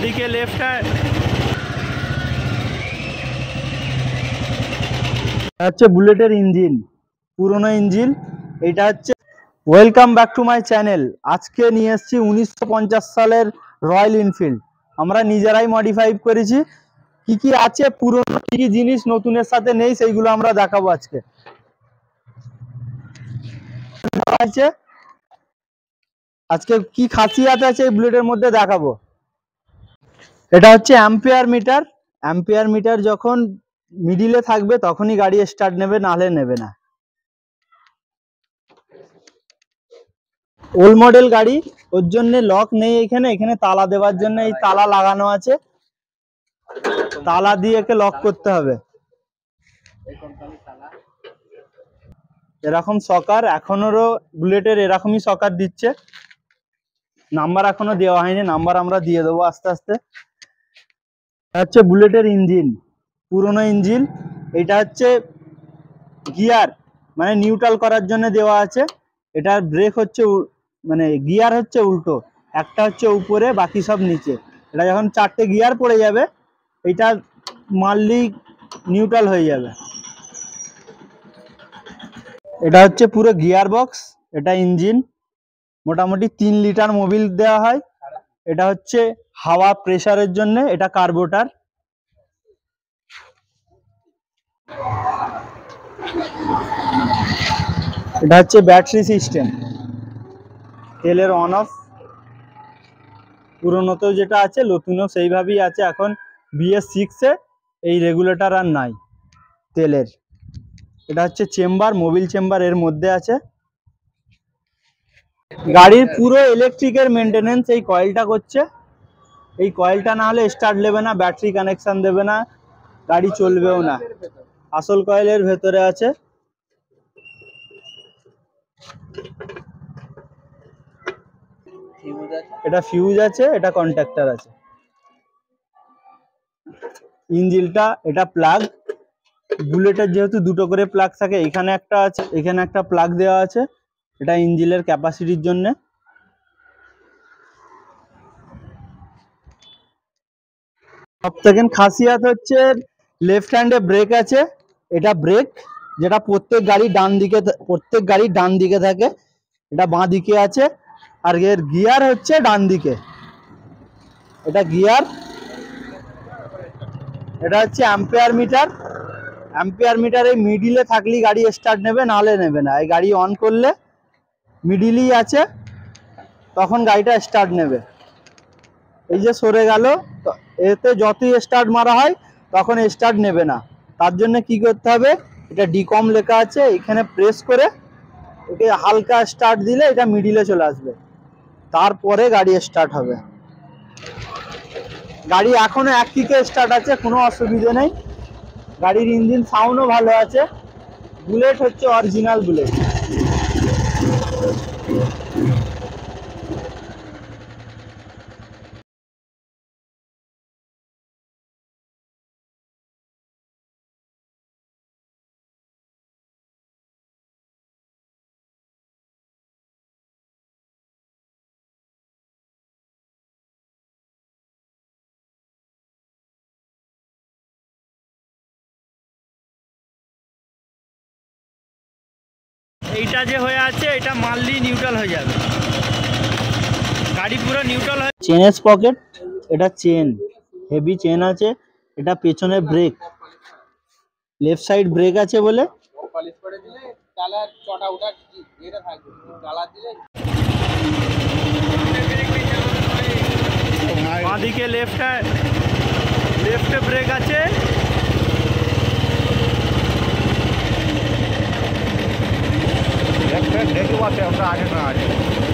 দিকে লেফট হচ্ছে বুলেটের ইঞ্জিন, পুরনো ইঞ্জিন। এটা হচ্ছে welcome back to my channel. আজকে নিয়ে এসেছি 1950 সালের রয়্যাল এনফিল্ড। আমরা নিজেরাই মডিফাই করেছি। কি কি আছে পুরনো, কি কি জিনিস নতুনের সাথে নেই, সেইগুলো আমরা দেখাবো আজকে। আজকে কি খাসিয়াত আছে এই বুলেটের মধ্যে দেখাবো। এটা হচ্ছে অ্যাম্পিয়ার মিটার। অ্যাম্পিয়ার মিটার যখন মিডিলে থাকবে তখনই গাড়ি স্টার্ট নেবে, নাহলে নেবে না। ওল্ড মডেল গাড়ি, ওর জন্য লক নেই। এখানে এখানে তালা দেওয়ার জন্য এই তালা লাগানো আছে, তালা দিয়ে একে লক করতে হবে। এরকম সকার এখনো বুলেটের এরকমই সকার দিচ্ছে। নাম্বার এখনো দেওয়া হয়নি, নাম্বার আমরা দিয়ে দেবো আস্তে আস্তে। হচ্ছে বুলেটের ইঞ্জিন, পুরনো ইঞ্জিন। এটা হচ্ছে গিয়ার, মানে নিউট্রাল করার জন্য দেওয়া আছে। এটার ব্রেক হচ্ছে মানে গিয়ার হচ্ছে উল্টো, একটা হচ্ছে উপরে, বাকি সব নিচে। এটা যখন 4টে গিয়ার পড়ে যাবে, এটা মারলি নিউট্রাল হয়ে যাবে। এটা হচ্ছে পুরো গিয়ার বক্স। এটা ইঞ্জিন, মোটামুটি 3 লিটার মোবিল দেওয়া হয়। এটা হচ্ছে হাওয়া প্রেসারের জন্য, এটা কার্বোটার। এটা হচ্ছে ব্যাটারি সিস্টেম, তেলের অন অফ। পুরনোতেও যেটা আছে, নতুনও সেইভাবেই আছে। এখন BS6-এ এই রেগুলেটর আর নাই তেলের। এটা হচ্ছে চেম্বার, মোবিল চেম্বার এর মধ্যে আছে। গাড়ির পুরো ইলেকট্রিকের মেনটেনেন্স এই কয়েলটা করছে। এই কয়েলটা না হলে স্টার্ট নেবে না, ব্যাটারি কানেকশন দেবে না, গাড়ি চলবেও না। আসল কয়েলের ভেতরে আছে। এটা ফিউজ আছে, এটা কন্ট্যাক্টর আছে। ইঞ্জিনটা, এটা প্লাগ। বুলেটের যেহেতু দুটো করে প্লাগ থাকে, এখানে একটা আছে, এখানে একটা প্লাগ দেওয়া আছে। এটা ইঞ্জিনের ক্যাপাসিটির জন্য। সবথেকে খাসিয়াত হচ্ছে লেফট হ্যান্ডে ব্রেক আছে। এটা ব্রেক যেটা প্রত্যেক গাড়ির ডান দিকে থাকে, এটা বাঁ দিকে আছে। আর এর গিয়ার হচ্ছে ডান দিকে, এটা গিয়ার। এটা হচ্ছে অ্যাম্পিয়ার মিটার। অ্যাম্পিয়ার মিটার এই মিডিলে থাকলেই গাড়ি স্টার্ট নেবে, নাহলে নেবে না। এই গাড়ি অন করলে মিডিলই আছে, তখন গাড়িটা স্টার্ট নেবে। এই যে সরে গেল, এতে যতই স্টার্ট মারা হয় তখন স্টার্ট নেবে না। তার জন্য কি করতে হবে, এটা ডিকম লেখা আছে, এখানে প্রেস করে একে হালকা স্টার্ট দিলে এটা মিডিলে চলে আসবে, তারপরে গাড়ি স্টার্ট হবে। গাড়ি এখনো 1 কিকে স্টার্ট আছে, কোনো অসুবিধে নেই। গাড়ির ইঞ্জিন সাউন্ডও ভালো আছে। বুলেট হচ্ছে অরিজিনাল বুলেট। এইটা যে হয়ে আছে, এটা মারলি নিউট্রাল হয়ে যাবে, গাড়ি পুরো নিউট্রাল হয়। চেনের পকেট, এটা চেন, হেভি চেন আছে। এটা পেছনে ব্রেক, লেফট সাইড ব্রেক আছে বলে। বাঁ দিকে লেফটে ব্রেক আছে। দেখতে পাচ্ছি আমরা আগে না আছে।